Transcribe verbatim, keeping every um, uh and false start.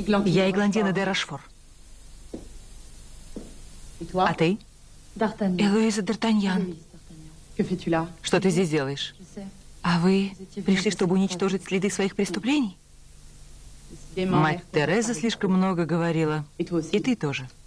Я Эглантина де Рашфор. А ты? Элоиза Д'Артаньян. Что ты здесь делаешь? А вы пришли, чтобы уничтожить следы своих преступлений? Мать Тереза слишком много говорила. И ты тоже.